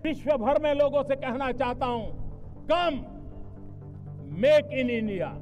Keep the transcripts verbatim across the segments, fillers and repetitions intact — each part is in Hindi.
विश्व भर में लोगों से कहना चाहता हूं, come make in India.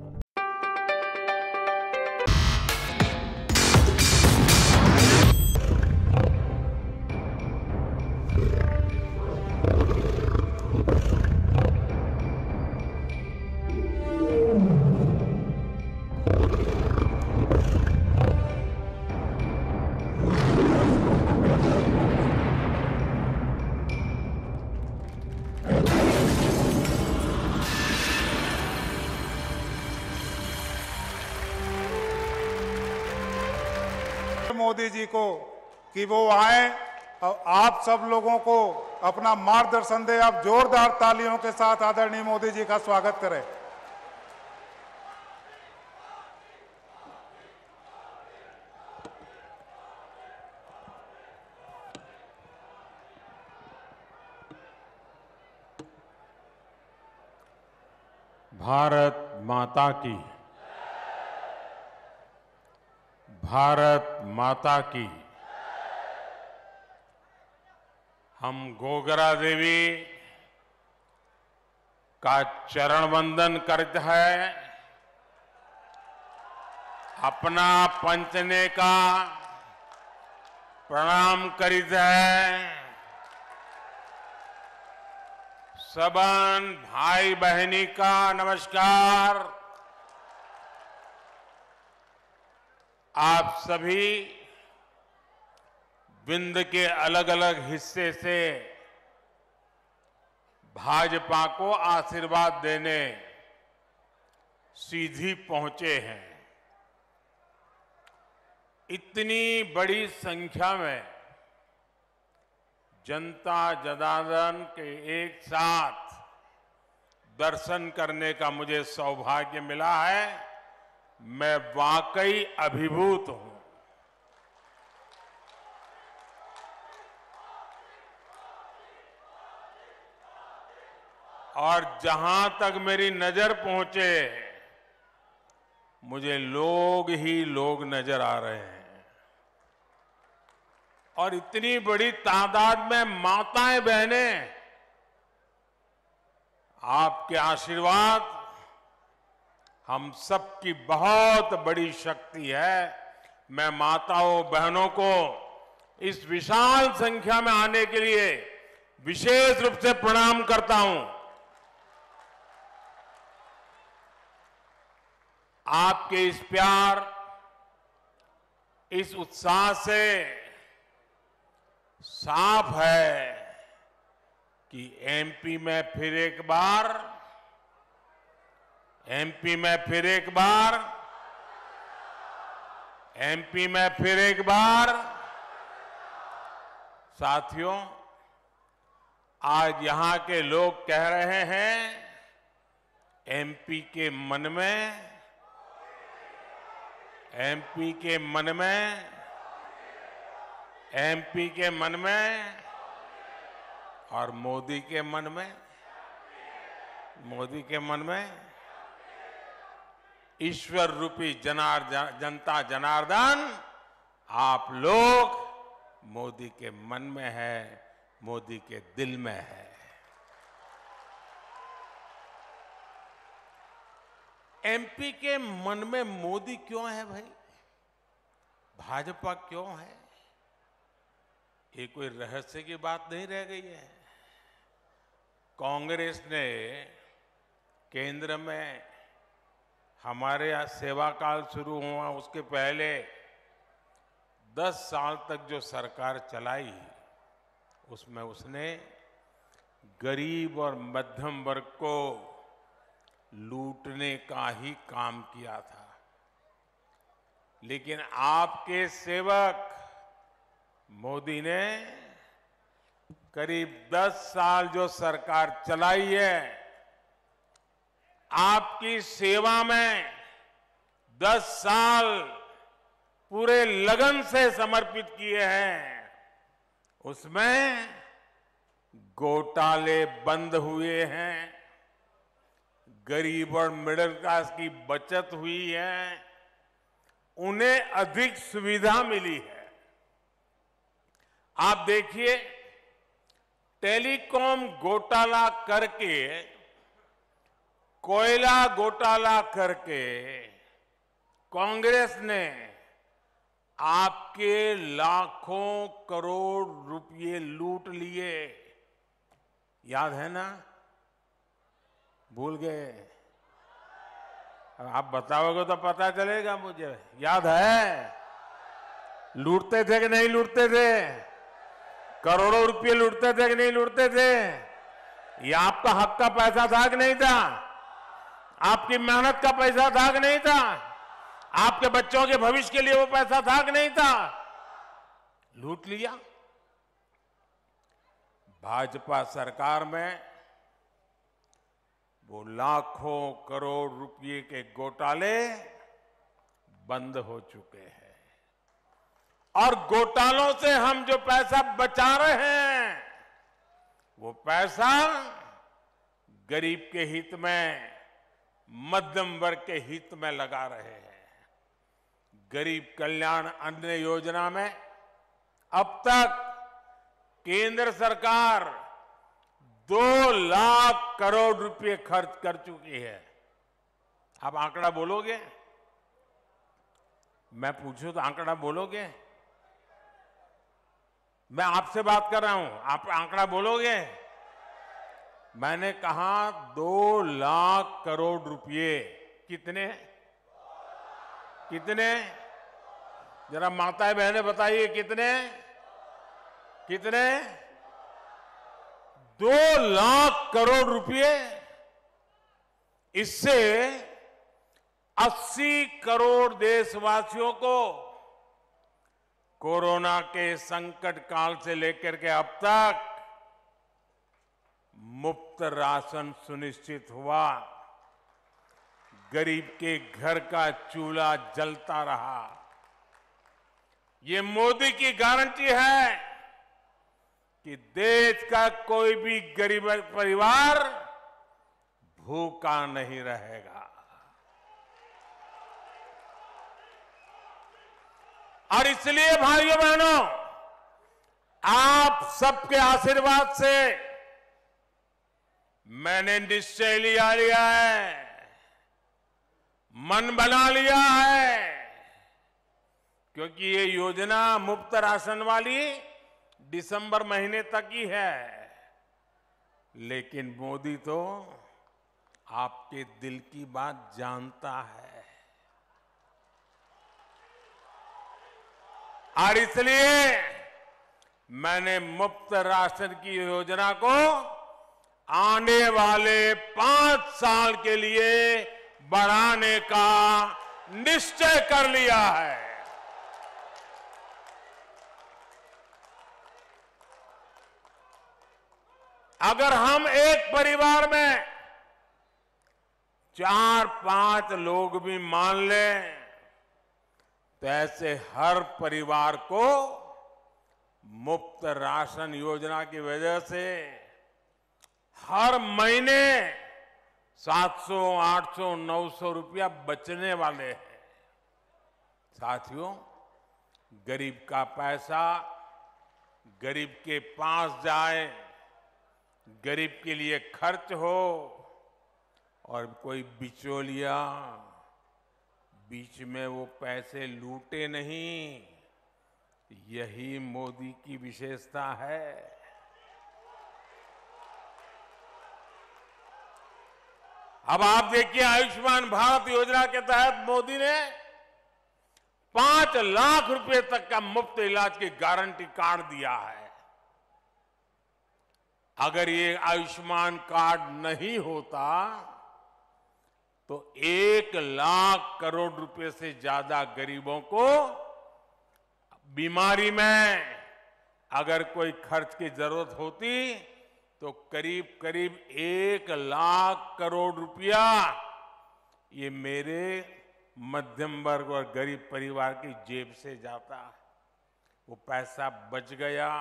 Modi ji को कि वो आए और आप सब लोगों को अपना मार्गदर्शन दे। आप जोरदार तालियों के साथ आदरणीय मोदी जी का स्वागत करें। भारत माता की, भारत माता की। हम गोगरा देवी का चरण वंदन करते हैं, अपना पंचने का प्रणाम करित है। सबन भाई बहनी का नमस्कार। आप सभी विंध्य के अलग अलग हिस्से से भाजपा को आशीर्वाद देने सीधी पहुंचे हैं। इतनी बड़ी संख्या में जनता जनार्दन के एक साथ दर्शन करने का मुझे सौभाग्य मिला है। मैं वाकई अभिभूत हूं। और जहां तक मेरी नजर पहुंचे, मुझे लोग ही लोग नजर आ रहे हैं। और इतनी बड़ी तादाद में माताएं बहनें, आपके आशीर्वाद हम सबकी बहुत बड़ी शक्ति है। मैं माताओं बहनों को इस विशाल संख्या में आने के लिए विशेष रूप से प्रणाम करता हूं। आपके इस प्यार, इस उत्साह से साफ है कि एमपी में फिर एक बार एमपी में फिर एक बार एमपी में फिर एक बार साथियों, आज यहां के लोग कह रहे हैं, एमपी के मन में एमपी के मन में एमपी के मन में और मोदी के मन में मोदी के मन में ईश्वर रूपी जनार जनता जनार्दन आप लोग मोदी के मन में है, मोदी के दिल में है। एमपी के मन में मोदी क्यों है भाई? भाजपा क्यों है? ये कोई रहस्य की बात नहीं रह गई है। कांग्रेस ने केंद्र में हमारे यहाँ सेवा काल शुरू हुआ उसके पहले दस साल तक जो सरकार चलाई, उसमें उसने गरीब और मध्यम वर्ग को लूटने का ही काम किया था। लेकिन आपके सेवक मोदी ने करीब दस साल जो सरकार चलाई है, आपकी सेवा में दस साल पूरे लगन से समर्पित किए हैं। उसमें घोटाले बंद हुए हैं, गरीब और मिडिल क्लास की बचत हुई है, उन्हें अधिक सुविधा मिली है। आप देखिए, टेलीकॉम घोटाला करके, कोयला घोटाला करके कांग्रेस ने आपके लाखों करोड़ रुपए लूट लिए। याद है ना? भूल गए? आप बताओगे तो पता चलेगा मुझे। याद है? लूटते थे कि नहीं लूटते थे? करोड़ों रुपए लूटते थे कि नहीं लूटते थे? ये आपका हक का पैसा था कि नहीं था? आपकी मेहनत का पैसा था कि नहीं था? आपके बच्चों के भविष्य के लिए वो पैसा था कि नहीं था? लूट लिया। भाजपा सरकार में वो लाखों करोड़ रुपए के घोटाले बंद हो चुके हैं और घोटालों से हम जो पैसा बचा रहे हैं वो पैसा गरीब के हित में, मध्यम वर्ग के हित में लगा रहे हैं। गरीब कल्याण अन्न योजना में अब तक केंद्र सरकार दो लाख करोड़ रुपए खर्च कर चुकी है। आप आंकड़ा बोलोगे? मैं पूछूं तो आंकड़ा बोलोगे? मैं आपसे बात कर रहा हूं, आप आंकड़ा बोलोगे? मैंने कहा दो लाख करोड़ रुपए। कितने कितने जरा माताएं बहनें बताइए, कितने कितने दो लाख करोड़ रुपए। इससे अस्सी करोड़ देशवासियों को कोरोना के संकट काल से लेकर के अब तक मुफ्त राशन सुनिश्चित हुआ। गरीब के घर का चूल्हा जलता रहा। ये मोदी की गारंटी है कि देश का कोई भी गरीब परिवार भूखा नहीं रहेगा। और इसलिए भाइयों बहनों, आप सबके आशीर्वाद से मैंने निश्चय लिया लिया है, मन बना लिया है, क्योंकि ये योजना मुफ्त राशन वाली दिसंबर महीने तक ही है। लेकिन मोदी तो आपके दिल की बात जानता है और इसलिए मैंने मुफ्त राशन की योजना को आने वाले पांच साल के लिए बढ़ाने का निश्चय कर लिया है। अगर हम एक परिवार में चार पांच लोग भी मान लें तो ऐसे हर परिवार को मुफ्त राशन योजना की वजह से हर महीने सात सौ, आठ सौ, नौ सौ रुपया बचने वाले हैं। साथियों, गरीब का पैसा गरीब के पास जाए, गरीब के लिए खर्च हो और कोई बिचौलिया बीच में वो पैसे लूटे नहीं, यही मोदी की विशेषता है। अब आप देखिए, आयुष्मान भारत योजना के तहत मोदी ने पांच लाख रुपए तक का मुफ्त इलाज की गारंटी कार्ड दिया है। अगर ये आयुष्मान कार्ड नहीं होता तो एक लाख करोड़ रुपए से ज्यादा गरीबों को बीमारी में अगर कोई खर्च की जरूरत होती तो करीब करीब एक लाख करोड़ रुपया ये मेरे मध्यम वर्ग और गरीब परिवार की जेब से जाता। वो पैसा बच गया।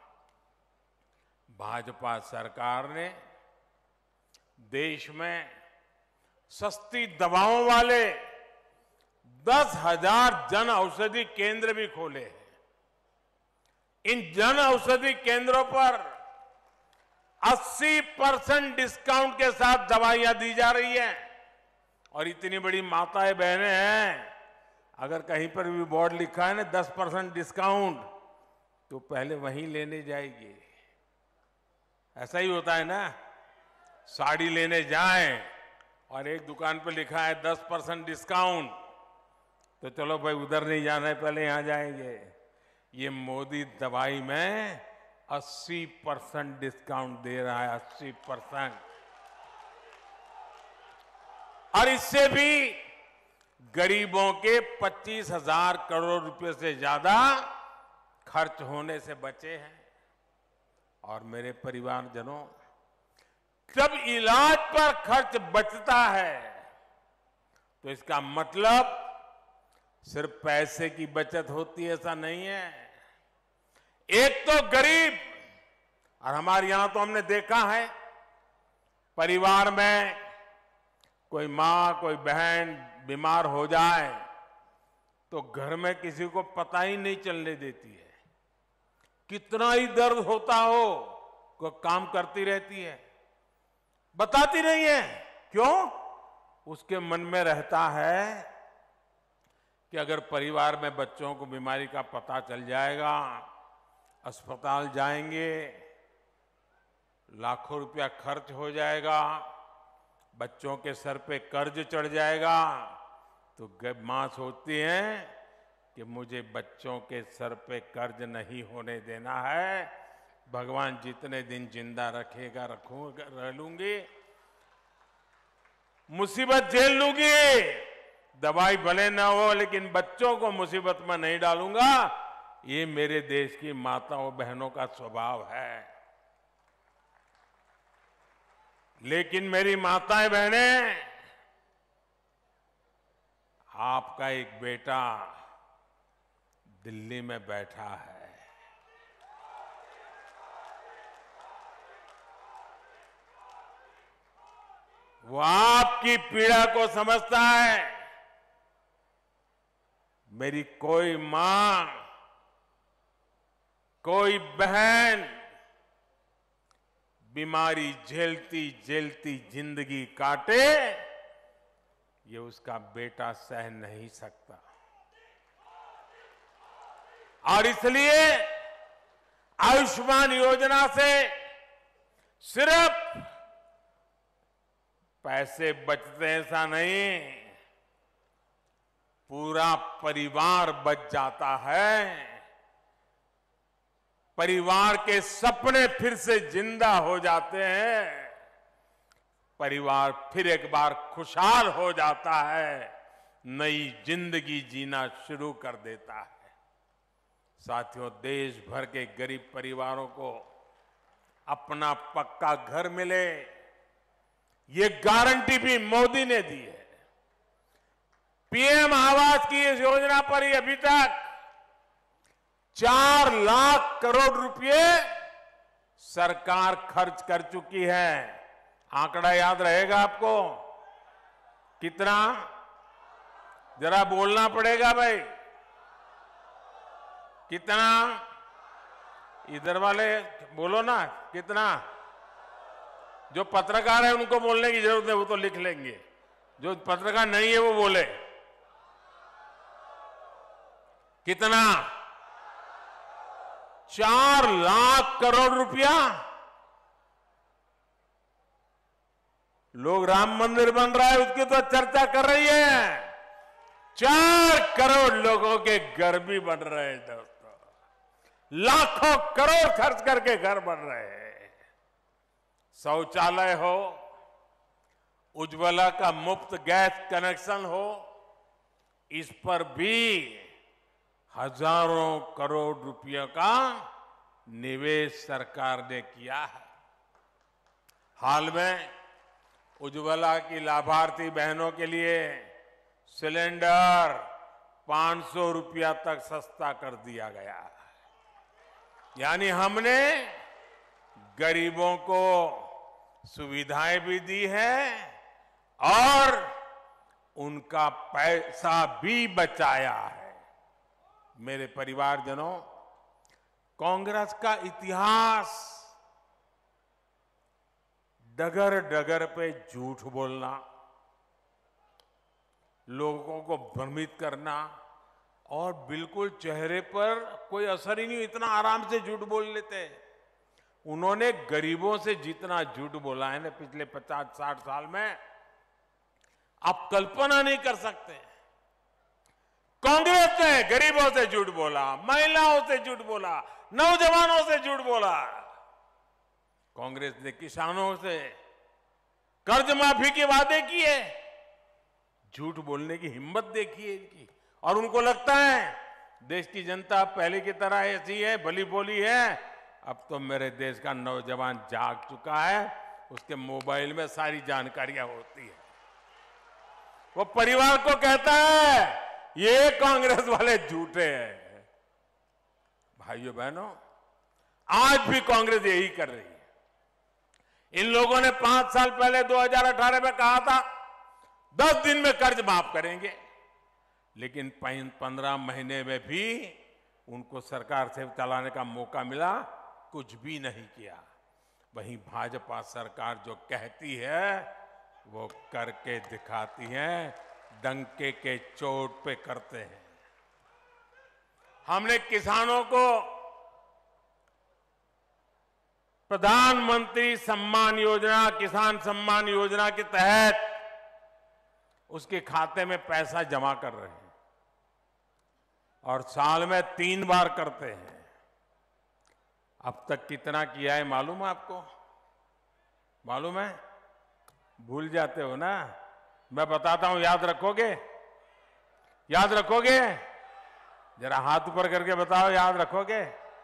भाजपा सरकार ने देश में सस्ती दवाओं वाले दस हजार जन औषधि केंद्र भी खोले हैं। इन जन औषधि केंद्रों पर अस्सी परसेंट डिस्काउंट के साथ दवाइयां दी जा रही हैं। और इतनी बड़ी माताएं बहनें हैं, अगर कहीं पर भी बोर्ड लिखा है ना दस परसेंट डिस्काउंट, तो पहले वहीं लेने जाएगी। ऐसा ही होता है ना, साड़ी लेने जाएं और एक दुकान पर लिखा है दस परसेंट डिस्काउंट, तो चलो भाई उधर नहीं जाना है, पहले यहां जाएंगे। ये मोदी दवाई में अस्सी परसेंट डिस्काउंट दे रहा है, अस्सी परसेंट। और इससे भी गरीबों के पच्चीस हजार करोड़ रुपए से ज्यादा खर्च होने से बचे हैं। और मेरे परिवारजनों, जब इलाज पर खर्च बचता है तो इसका मतलब सिर्फ पैसे की बचत होती है, ऐसा नहीं है। एक तो गरीब, और हमारे यहां तो हमने देखा है, परिवार में कोई मां कोई बहन बीमार हो जाए तो घर में किसी को पता ही नहीं चलने देती है। कितना ही दर्द होता हो, को काम करती रहती है, बताती नहीं है। क्यों? उसके मन में रहता है कि अगर परिवार में बच्चों को बीमारी का पता चल जाएगा, अस्पताल जाएंगे, लाखों रुपया खर्च हो जाएगा, बच्चों के सर पे कर्ज चढ़ जाएगा, तो मां सोचती है कि मुझे बच्चों के सर पे कर्ज नहीं होने देना है। भगवान जितने दिन जिंदा रखेगा रखूंगा, रह लूंगी, मुसीबत झेल लूंगी, दवाई भले ना हो लेकिन बच्चों को मुसीबत में नहीं डालूंगा। ये मेरे देश की माताओं बहनों का स्वभाव है। लेकिन मेरी माताएं बहनें, आपका एक बेटा दिल्ली में बैठा है, वो आपकी पीड़ा को समझता है। मेरी कोई मां, कोई बहन बीमारी झेलती झेलती जिंदगी काटे, ये उसका बेटा सह नहीं सकता। और इसलिए आयुष्मान योजना से सिर्फ पैसे बचते ऐसा नहीं, पूरा परिवार बच जाता है। परिवार के सपने फिर से जिंदा हो जाते हैं, परिवार फिर एक बार खुशहाल हो जाता है, नई जिंदगी जीना शुरू कर देता है। साथियों, देश भर के गरीब परिवारों को अपना पक्का घर मिले, ये गारंटी भी मोदी ने दी है। पीएम आवास की इस योजना पर ही अभी तक चार लाख करोड़ रुपए सरकार खर्च कर चुकी है। आंकड़ा याद रहेगा आपको? कितना? जरा बोलना पड़ेगा भाई, कितना? इधर वाले बोलो ना, कितना? जो पत्रकार है उनको बोलने की जरूरत है, वो तो लिख लेंगे। जो पत्रकार नहीं है वो बोले। कितना? चार लाख करोड़ रुपया। लोग राम मंदिर बन रहा है उसकी तो चर्चा कर रही है, चार करोड़ लोगों के घर भी बन रहे हैं दोस्तों, लाखों करोड़ खर्च करके घर बन रहे हैं। शौचालय हो, उज्ज्वला का मुफ्त गैस कनेक्शन हो, इस पर भी हजारों करोड़ रुपयों का निवेश सरकार ने किया है। हाल में उज्ज्वला की लाभार्थी बहनों के लिए सिलेंडर पांच सौ रुपया तक सस्ता कर दिया गया है। यानी हमने गरीबों को सुविधाएं भी दी है और उनका पैसा भी बचाया है। मेरे परिवारजनों, कांग्रेस का इतिहास डगर डगर पे झूठ बोलना, लोगों को भ्रमित करना और बिल्कुल चेहरे पर कोई असर ही नहीं, इतना आराम से झूठ बोल लेते हैं। उन्होंने गरीबों से जितना झूठ बोला है ना पिछले पचास साठ साल में, आप कल्पना नहीं कर सकते। कांग्रेस ने गरीबों से झूठ बोला, महिलाओं से झूठ बोला, नौजवानों से झूठ बोला। कांग्रेस ने किसानों से कर्ज माफी के वादे किए, झूठ बोलने की हिम्मत देखिए इनकी। और उनको लगता है देश की जनता पहले की तरह ऐसी है, भली बोली है। अब तो मेरे देश का नौजवान जाग चुका है, उसके मोबाइल में सारी जानकारियां होती है। वो परिवार को कहता है ये कांग्रेस वाले झूठे हैं। भाइयों बहनों, आज भी कांग्रेस यही कर रही है। इन लोगों ने पांच साल पहले दो हज़ार अठारह में कहा था दस दिन में कर्ज माफ करेंगे, लेकिन पंद्रह महीने में भी उनको सरकार से चलाने का मौका मिला, कुछ भी नहीं किया। वहीं भाजपा सरकार जो कहती है वो करके दिखाती है, डंके के चोट पे करते हैं। हमने किसानों को प्रधानमंत्री सम्मान योजना, किसान सम्मान योजना के तहत उसके खाते में पैसा जमा कर रहे हैं और साल में तीन बार करते हैं। अब तक कितना किया है मालूम है आपको? मालूम है? भूल जाते हो ना? मैं बताता हूं, याद रखोगे? याद रखोगे? जरा हाथ ऊपर करके बताओ, याद रखोगे?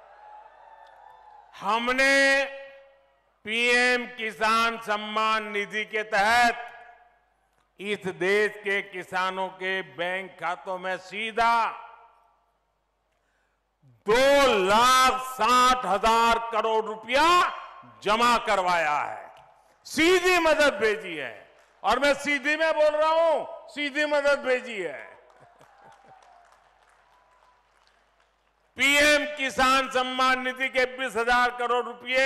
हमने पीएम किसान सम्मान निधि के तहत इस देश के किसानों के बैंक खातों में सीधा दो लाख साठ हजार करोड़ रुपया जमा करवाया है, सीधी मदद भेजी है। और मैं सीधी में बोल रहा हूं, सीधी मदद भेजी है। पीएम किसान सम्मान निधि के बीस हजार करोड़ रुपए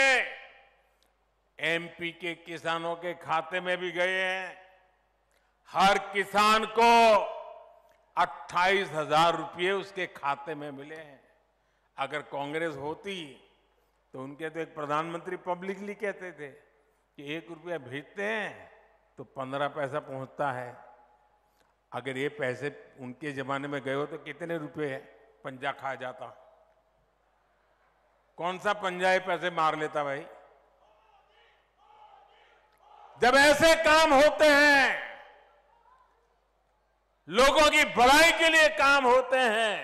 एमपी के किसानों के खाते में भी गए हैं। हर किसान को अट्ठाईस हजार रुपये उसके खाते में मिले हैं। अगर कांग्रेस होती तो उनके तो एक प्रधानमंत्री पब्लिकली कहते थे कि एक रुपया भेजते हैं तो पंद्रह पैसा पहुंचता है। अगर ये पैसे उनके जमाने में गए हो तो कितने रुपए पंजा खा जाता? कौन सा पंजा ये पैसे मार लेता भाई? जब ऐसे काम होते हैं, लोगों की भलाई के लिए काम होते हैं,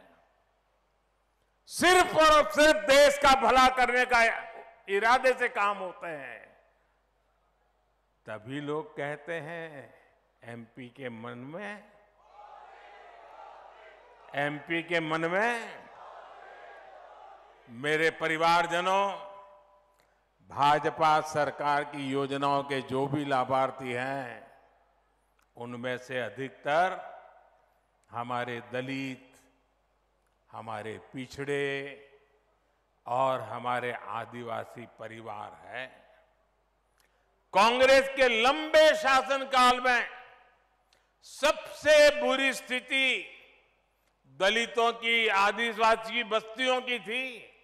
सिर्फ और सिर्फ देश का भला करने का इरादे से काम होते हैं, तभी लोग कहते हैं एमपी के मन में एमपी के मन में मेरे परिवारजनों, भाजपा सरकार की योजनाओं के जो भी लाभार्थी हैं, उनमें से अधिकतर हमारे दलित, हमारे पिछड़े और हमारे आदिवासी परिवार हैं। कांग्रेस के लंबे शासनकाल में सबसे बुरी स्थिति दलितों की, आदिवासी बस्तियों की थी।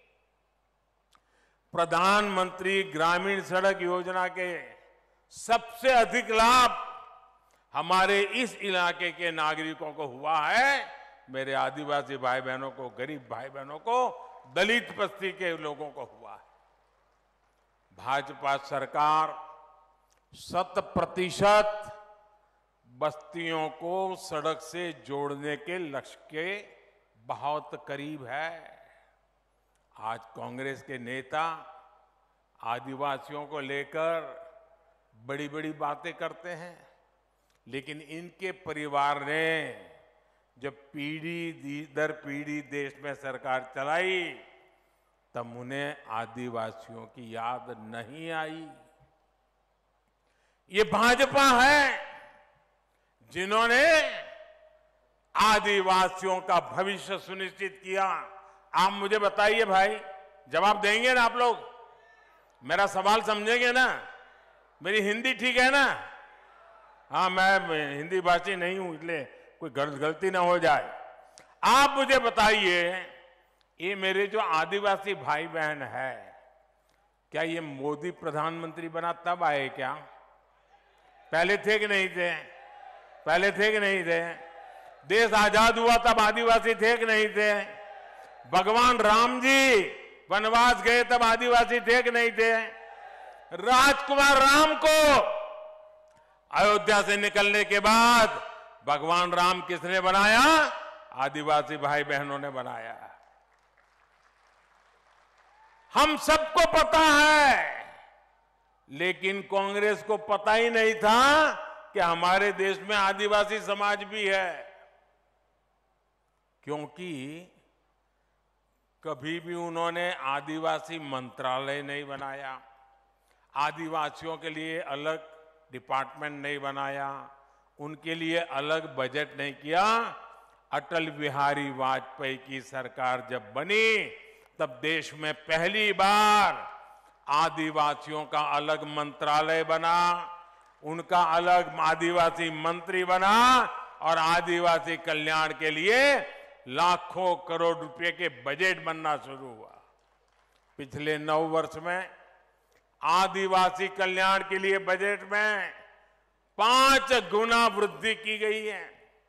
प्रधानमंत्री ग्रामीण सड़क योजना के सबसे अधिक लाभ हमारे इस इलाके के नागरिकों को हुआ है। मेरे आदिवासी भाई बहनों को, गरीब भाई बहनों को, दलित बस्ती के लोगों को हुआ है। भाजपा सरकार शत प्रतिशत बस्तियों को सड़क से जोड़ने के लक्ष्य के बहुत करीब है। आज कांग्रेस के नेता आदिवासियों को लेकर बड़ी बड़ी बातें करते हैं, लेकिन इनके परिवार ने जब पीढ़ी दर पीढ़ी देश में सरकार चलाई तब उन्हें आदिवासियों की याद नहीं आई। ये भाजपा है जिन्होंने आदिवासियों का भविष्य सुनिश्चित किया। आप मुझे बताइए भाई, जवाब देंगे ना आप लोग? मेरा सवाल समझेंगे ना? मेरी हिंदी ठीक है ना? हाँ, मैं हिंदी भाषी नहीं हूं, इसलिए कोई गलती ना हो जाए। आप मुझे बताइए, ये मेरे जो आदिवासी भाई बहन है, क्या ये मोदी प्रधानमंत्री बना तब आए क्या? पहले थे कि नहीं थे? पहले थे कि नहीं थे? देश आजाद हुआ तब आदिवासी थे कि नहीं थे? भगवान राम जी वनवास गए तब आदिवासी थे कि नहीं थे? राजकुमार राम को अयोध्या से निकलने के बाद भगवान राम किसने बनाया? आदिवासी भाई बहनों ने बनाया। हम सबको पता है, लेकिन कांग्रेस को पता ही नहीं था कि हमारे देश में आदिवासी समाज भी है, क्योंकि कभी भी उन्होंने आदिवासी मंत्रालय नहीं बनाया, आदिवासियों के लिए अलग डिपार्टमेंट नहीं बनाया, उनके लिए अलग बजट नहीं किया। अटल बिहारी वाजपेयी की सरकार जब बनी तब देश में पहली बार आदिवासियों का अलग मंत्रालय बना, उनका अलग आदिवासी मंत्री बना और आदिवासी कल्याण के लिए लाखों करोड़ रुपए के बजट बनना शुरू हुआ। पिछले नौ वर्ष में आदिवासी कल्याण के लिए बजट में पांच गुना वृद्धि की गई है।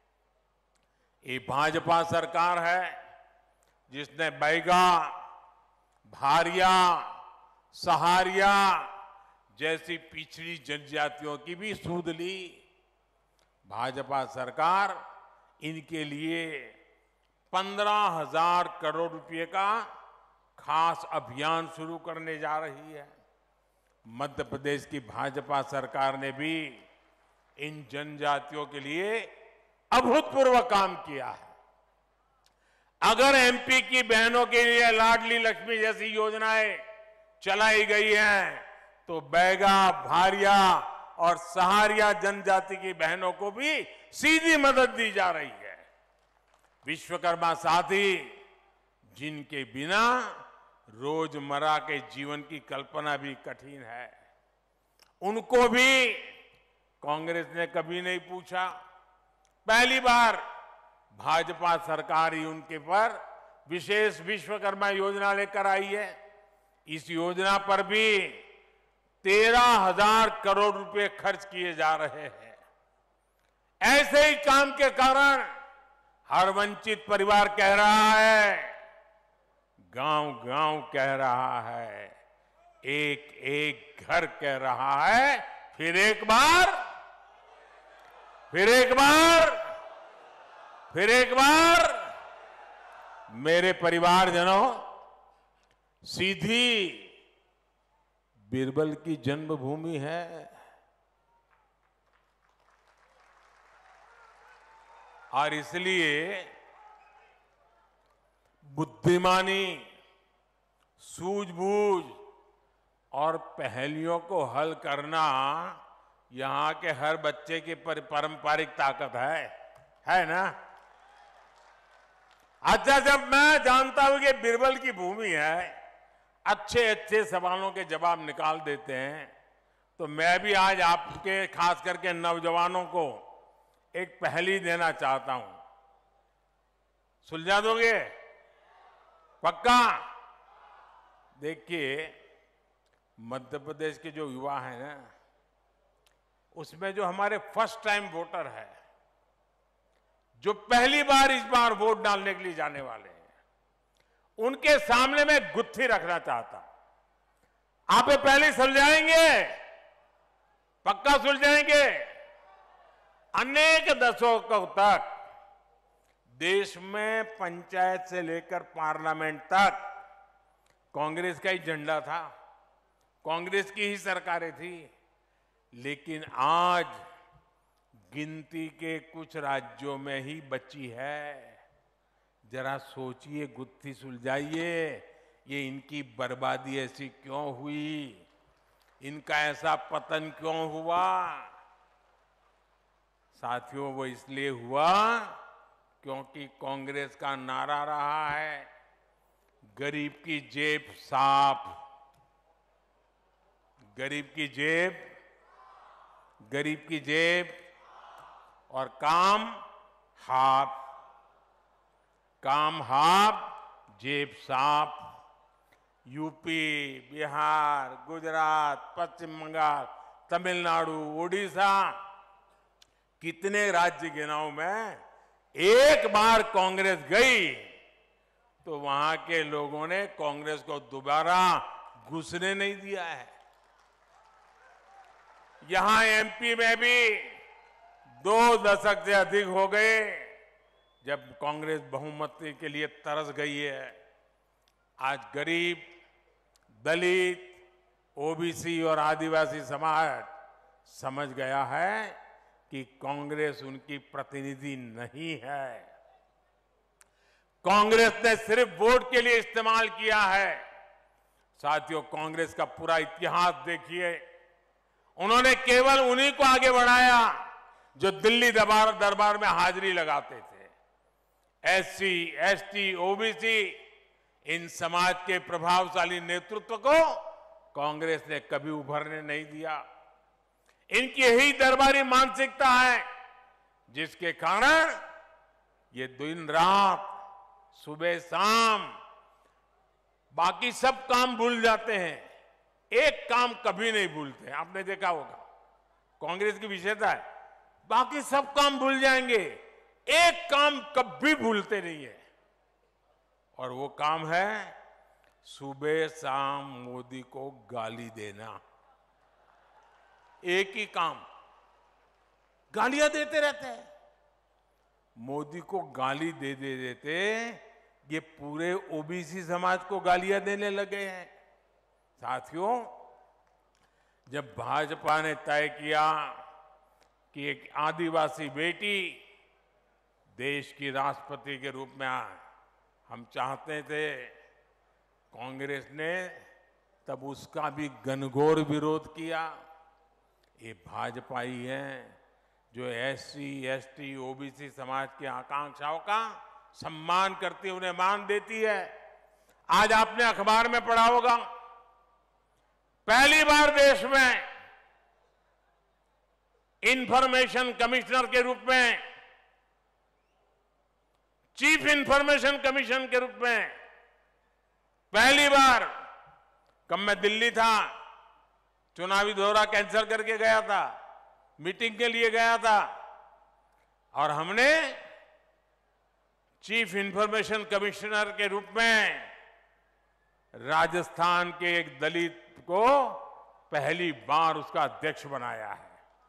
ये भाजपा सरकार है जिसने बैगा, भारिया, सहारिया जैसी पिछड़ी जनजातियों की भी सूद ली। भाजपा सरकार इनके लिए पंद्रह हजार करोड़ रुपए का खास अभियान शुरू करने जा रही है। मध्य प्रदेश की भाजपा सरकार ने भी इन जनजातियों के लिए अभूतपूर्व काम किया है। अगर एमपी की बहनों के लिए लाडली लक्ष्मी जैसी योजनाएं चलाई गई हैं, तो बैगा, भारिया और सहारिया जनजाति की बहनों को भी सीधी मदद दी जा रही है। विश्वकर्मा साथी, जिनके बिना रोजमर्रा के जीवन की कल्पना भी कठिन है, उनको भी कांग्रेस ने कभी नहीं पूछा। पहली बार भाजपा सरकार ही उनके पर विशेष विश्वकर्मा योजना लेकर आई है। इस योजना पर भी तेरह हजार करोड़ रुपए खर्च किए जा रहे हैं। ऐसे ही काम के कारण हर वंचित परिवार कह रहा है, गांव गांव कह रहा है, एक एक घर कह रहा है, फिर एक बार फिर एक बार फिर एक बार मेरे परिवारजनों, सीधी बीरबल की जन्मभूमि है। और इसलिए बुद्धिमानी, सूझबूझ और पहेलियों को हल करना यहां के हर बच्चे की पारंपरिक ताकत है, है ना? अच्छा, जब मैं जानता हूं कि बीरबल की भूमि है, अच्छे अच्छे सवालों के जवाब निकाल देते हैं, तो मैं भी आज आपके खास करके नौजवानों को एक पहेली देना चाहता हूं। सुलझा दोगे? पक्का? देखिए, मध्य प्रदेश के जो युवा हैं ना, उसमें जो हमारे फर्स्ट टाइम वोटर है, जो पहली बार इस बार वोट डालने के लिए जाने वाले हैं, उनके सामने मैं गुत्थी रखना चाहता हूं। आप ये पहले सुलझाएंगे? पक्का सुलझाएंगे? अनेक दशकों तक देश में पंचायत से लेकर पार्लियामेंट तक कांग्रेस का ही झंडा था, कांग्रेस की ही सरकारें थी। लेकिन आज गिनती के कुछ राज्यों में ही बची है। जरा सोचिए, गुत्थी सुलझाइए, ये इनकी बर्बादी ऐसी क्यों हुई, इनका ऐसा पतन क्यों हुआ? साथियों, वो इसलिए हुआ क्योंकि कांग्रेस का नारा रहा है, गरीब की जेब साफ, गरीब की जेब गरीब की जेब और काम हाफ, काम हाफ जेब साफ। यूपी, बिहार, गुजरात, पश्चिम बंगाल, तमिलनाडु, उड़ीसा, कितने राज्य गिनाऊं मैं, एक बार कांग्रेस गई तो वहां के लोगों ने कांग्रेस को दोबारा घुसने नहीं दिया है। यहां एमपी में भी दो दशक से अधिक हो गए जब कांग्रेस बहुमत के लिए तरस गई है। आज गरीब, दलित, ओबीसी और आदिवासी समाज समझ गया है कि कांग्रेस उनकी प्रतिनिधि नहीं है। कांग्रेस ने सिर्फ वोट के लिए इस्तेमाल किया है। साथियों, कांग्रेस का पूरा इतिहास देखिए, उन्होंने केवल उन्हीं को आगे बढ़ाया जो दिल्ली दरबार दरबार में हाजिरी लगाते थे। एससी, एसटी, ओबीसी, इन समाज के प्रभावशाली नेतृत्व को कांग्रेस ने कभी उभरने नहीं दिया। इनकी यही दरबारी मानसिकता है जिसके कारण ये दिन रात, सुबह शाम बाकी सब काम भूल जाते हैं, एक काम कभी नहीं भूलते। आपने देखा होगा, कांग्रेस की विशेषता है, बाकी सब काम भूल जाएंगे, एक काम कभी भूलते नहीं है, और वो काम है सुबह शाम मोदी को गाली देना। एक ही काम, गालियां देते रहते हैं। मोदी को गाली दे दे देते ये पूरे ओबीसी समाज को गालियां देने लगे हैं। साथियों, जब भाजपा ने तय किया कि एक आदिवासी बेटी देश की राष्ट्रपति के रूप में आए, हम चाहते थे, कांग्रेस ने तब उसका भी घनघोर विरोध किया। ये भाजपा ही है जो एससी, एसटी, ओबीसी समाज की आकांक्षाओं का सम्मान करती है, उन्हें मान देती है। आज आपने अखबार में पढ़ा होगा, पहली बार देश में इंफॉर्मेशन कमिश्नर के रूप में, चीफ इंफॉर्मेशन कमीशन के रूप में पहली बार, कब मैं दिल्ली था, चुनावी दौरा कैंसिल करके गया था, मीटिंग के लिए गया था, और हमने चीफ इंफॉर्मेशन कमिश्नर के रूप में राजस्थान के एक दलित को पहली बार उसका अध्यक्ष बनाया है।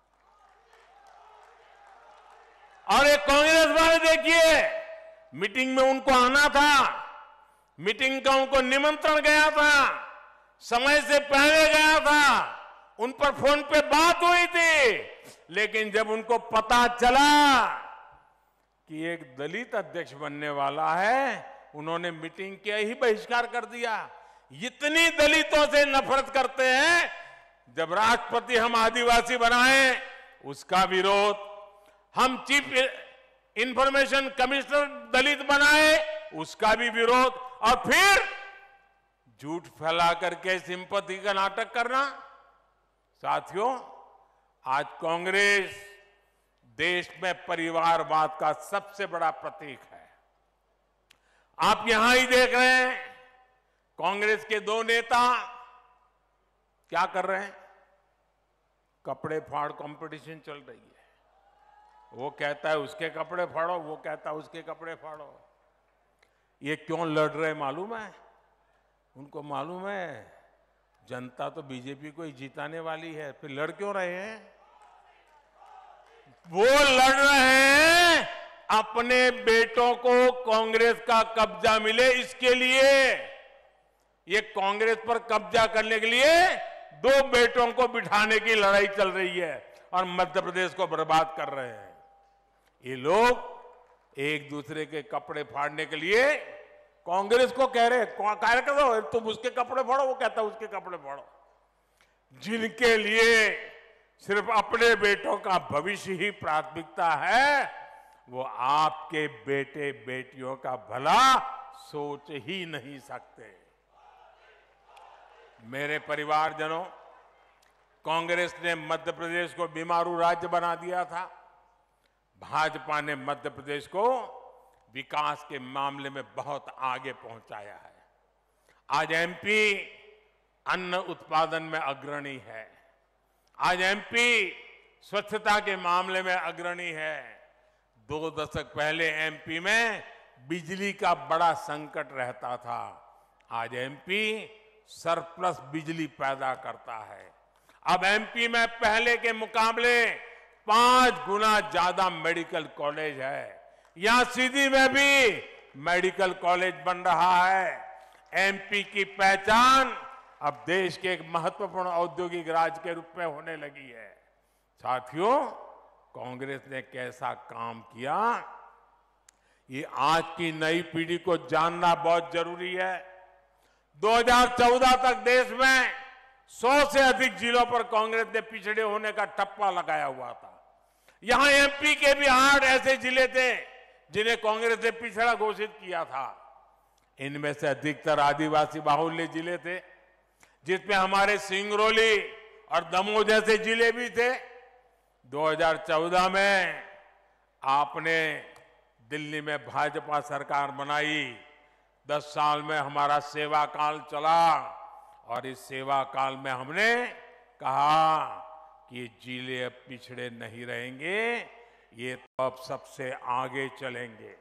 और एक कांग्रेस वाले देखिए, मीटिंग में उनको आना था, मीटिंग का उनको निमंत्रण गया था, समय से पहले गया था, उन पर फोन पे बात हुई थी, लेकिन जब उनको पता चला कि एक दलित अध्यक्ष बनने वाला है, उन्होंने मीटिंग का ही बहिष्कार कर दिया। इतनी दलितों से नफरत करते हैं, जब राष्ट्रपति हम आदिवासी बनाए उसका विरोध, हम चीफ इंफॉर्मेशन कमिश्नर दलित बनाए उसका भी विरोध, और फिर झूठ फैला करके सिंपैथी का नाटक करना। साथियों, आज कांग्रेस देश में परिवारवाद का सबसे बड़ा प्रतीक है। आप यहां ही देख रहे हैं, कांग्रेस के दो नेता क्या कर रहे हैं, कपड़े फाड़ कंपटीशन चल रही है। वो कहता है उसके कपड़े फाड़ो, वो कहता है उसके कपड़े फाड़ो। ये क्यों लड़ रहे मालूम है? उनको मालूम है जनता तो बीजेपी को ही जिताने वाली है, फिर लड़ क्यों रहे हैं? वो लड़ रहे हैं अपने बेटों को कांग्रेस का कब्जा मिले, इसके लिए। ये कांग्रेस पर कब्जा करने के लिए दो बेटों को बिठाने की लड़ाई चल रही है और मध्य प्रदेश को बर्बाद कर रहे हैं। ये लोग एक दूसरे के कपड़े फाड़ने के लिए कांग्रेस को कह रहे कार्यकर्ता हो, तुम उसके कपड़े फाड़ो, वो कहता है उसके कपड़े फाड़ो। जिनके लिए सिर्फ अपने बेटों का भविष्य ही प्राथमिकता है, वो आपके बेटे बेटियों का भला सोच ही नहीं सकते। मेरे परिवारजनों, कांग्रेस ने मध्य प्रदेश को बीमारू राज्य बना दिया था। भाजपा ने मध्य प्रदेश को विकास के मामले में बहुत आगे पहुंचाया है। आज एमपी अन्न उत्पादन में अग्रणी है। आज एमपी स्वच्छता के मामले में अग्रणी है। दो दशक पहले एमपी में बिजली का बड़ा संकट रहता था। आज एमपी सरप्लस बिजली पैदा करता है। अब एमपी में पहले के मुकाबले पांच गुना ज्यादा मेडिकल कॉलेज है। यहां सीधी में भी मेडिकल कॉलेज बन रहा है। एमपी की पहचान अब देश के एक महत्वपूर्ण औद्योगिक राज्य के रूप में होने लगी है। साथियों, कांग्रेस ने कैसा काम किया, ये आज की नई पीढ़ी को जानना बहुत जरूरी है। दो हज़ार चौदह तक देश में सौ से अधिक जिलों पर कांग्रेस ने पिछड़े होने का ठप्पा लगाया हुआ था। यहां एमपी के भी आठ ऐसे जिले थे जिन्हें कांग्रेस ने पिछड़ा घोषित किया था। इनमें से अधिकतर आदिवासी बाहुल्य जिले थे, जिसमें हमारे सिंगरौली और दमोह जैसे जिले भी थे। दो हज़ार चौदह में आपने दिल्ली में भाजपा सरकार बनाई। दस साल में हमारा सेवा काल चला और इस सेवा काल में हमने कहा कि ये जिले अब पिछड़े नहीं रहेंगे, ये तो अब सबसे आगे चलेंगे।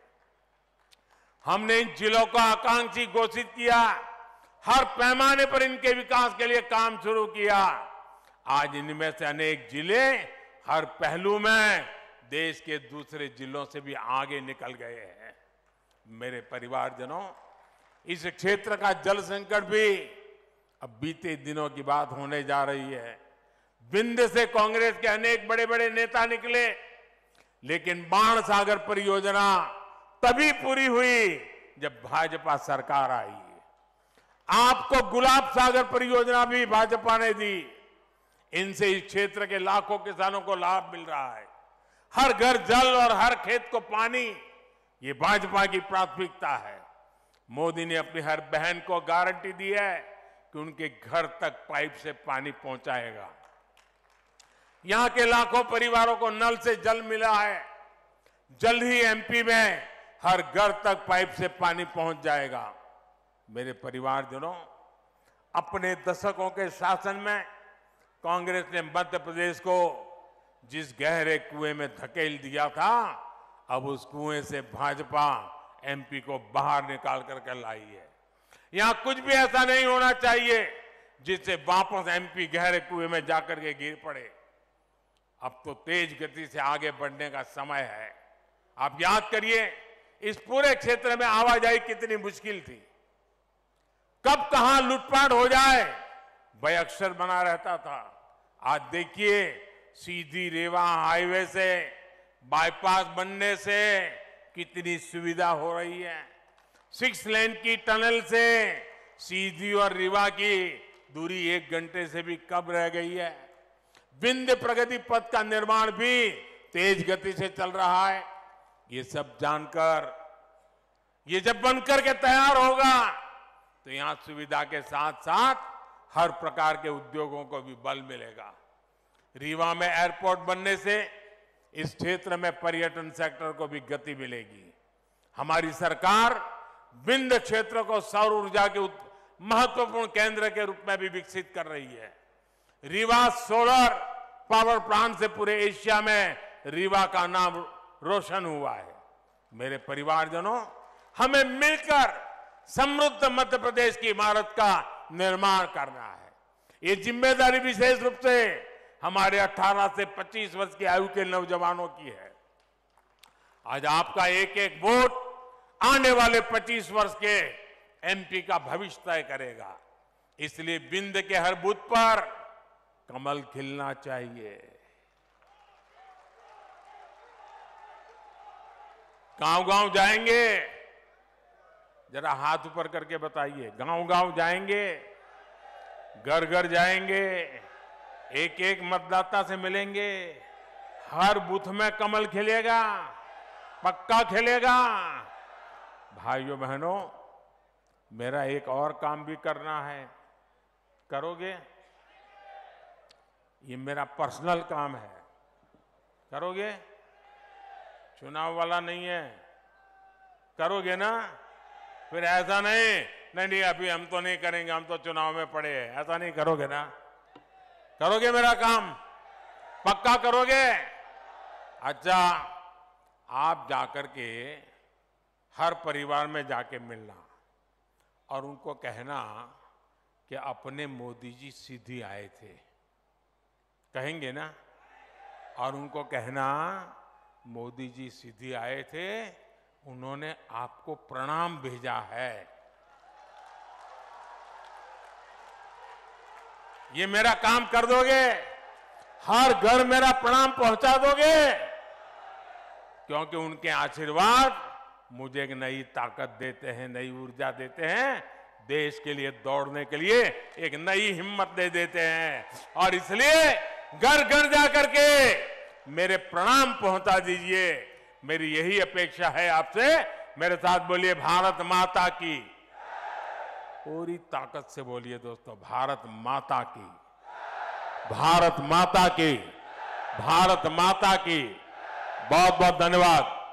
हमने इन जिलों को आकांक्षी घोषित किया। हर पैमाने पर इनके विकास के लिए काम शुरू किया। आज इनमें से अनेक जिले हर पहलू में देश के दूसरे जिलों से भी आगे निकल गए हैं। मेरे परिवारजनों, इस क्षेत्र का जल संकट भी अब बीते दिनों की बात होने जा रही है। विंध्य से कांग्रेस के अनेक बड़े बड़े नेता निकले, लेकिन बाण सागर परियोजना तभी पूरी हुई जब भाजपा सरकार आई। आपको गुलाब सागर परियोजना भी भाजपा ने दी। इनसे इस क्षेत्र के लाखों किसानों को लाभ मिल रहा है। हर घर जल और हर खेत को पानी, ये भाजपा की प्राथमिकता है। मोदी ने अपनी हर बहन को गारंटी दी है कि उनके घर तक पाइप से पानी पहुंचाएगा। यहां के लाखों परिवारों को नल से जल मिला है। जल्द ही एमपी में हर घर तक पाइप से पानी पहुंच जाएगा। मेरे परिवारजनों, अपने दशकों के शासन में कांग्रेस ने मध्य प्रदेश को जिस गहरे कुएं में धकेल दिया था, अब उस कुएं से भाजपा एमपी को बाहर निकाल करके लाई है। यहां कुछ भी ऐसा नहीं होना चाहिए जिससे वापस एमपी गहरे कुएं में जाकर के गिर पड़े। अब तो तेज गति से आगे बढ़ने का समय है। आप याद करिए, इस पूरे क्षेत्र में आवाजाही कितनी मुश्किल थी। कब कहां लूटपाट हो जाए भय अक्सर बना रहता था। आज देखिए, सीधी रेवा हाईवे से बाईपास बनने से कितनी सुविधा हो रही है। सिक्स लेन की टनल से सीधी और रीवा की दूरी एक घंटे से भी कम रह गई है। विंध्य प्रगति पथ का निर्माण भी तेज गति से चल रहा है। ये सब जानकर, ये जब बनकर के तैयार होगा तो यहां सुविधा के साथ साथ हर प्रकार के उद्योगों को भी बल मिलेगा। रीवा में एयरपोर्ट बनने से इस क्षेत्र में पर्यटन सेक्टर को भी गति मिलेगी। हमारी सरकार विंध्य क्षेत्र को सौर ऊर्जा के महत्वपूर्ण केंद्र के रूप में भी विकसित कर रही है। रीवा सोलर पावर प्लांट से पूरे एशिया में रीवा का नाम रोशन हुआ है। मेरे परिवारजनों, हमें मिलकर समृद्ध मध्य प्रदेश की इमारत का निर्माण करना है। ये जिम्मेदारी विशेष रूप से हमारे अठारह से पच्चीस वर्ष की आयु के नौजवानों की है। आज आपका एक एक वोट आने वाले पच्चीस वर्ष के एमपी का भविष्य तय करेगा। इसलिए विंध्य के हर बूथ पर कमल खिलना चाहिए। गांव-गांव जाएंगे, जरा हाथ ऊपर करके बताइए। गांव-गांव जाएंगे, घर-घर जाएंगे, एक एक मतदाता से मिलेंगे। हर बूथ में कमल खिलेगा, पक्का खिलेगा। भाइयों बहनों, मेरा एक और काम भी करना है। करोगे? ये मेरा पर्सनल काम है। करोगे? चुनाव वाला नहीं है, करोगे ना? फिर ऐसा नहीं नहीं नहीं अभी हम तो नहीं करेंगे, हम तो चुनाव में पड़े हैं, ऐसा नहीं करोगे ना? करोगे मेरा काम? पक्का करोगे? अच्छा, आप जाकर के हर परिवार में जाके मिलना और उनको कहना कि अपने मोदी जी सीधी आए थे, कहेंगे ना? और उनको कहना मोदी जी सीधी आए थे, उन्होंने आपको प्रणाम भेजा है। ये मेरा काम कर दोगे? हर घर मेरा प्रणाम पहुंचा दोगे? क्योंकि उनके आशीर्वाद मुझे एक नई ताकत देते हैं, नई ऊर्जा देते हैं, देश के लिए दौड़ने के लिए एक नई हिम्मत दे देते हैं। और इसलिए घर घर जाकर के मेरे प्रणाम पहुंचा दीजिए। मेरी यही अपेक्षा है आपसे। मेरे साथ बोलिए, भारत माता की। पूरी ताकत से बोलिए दोस्तों, भारत माता की, भारत माता की, भारत माता की। बहुत बहुत धन्यवाद।